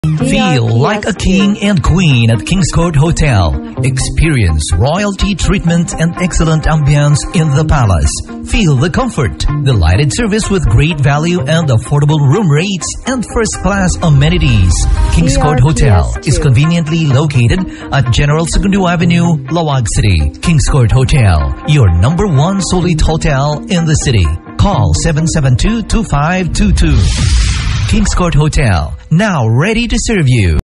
Feel like a king and queen at Kingscourt Hotel. Experience royalty treatment and excellent ambience in the palace. Feel the comfort, delighted service with great value and affordable room rates and first-class amenities. Kingscourt Hotel is conveniently located at General Segundo Avenue, Laoag City. Kingscourt Hotel, your #1 solid hotel in the city. Call 772-2522. Kingscourt Hotel, now ready to serve you.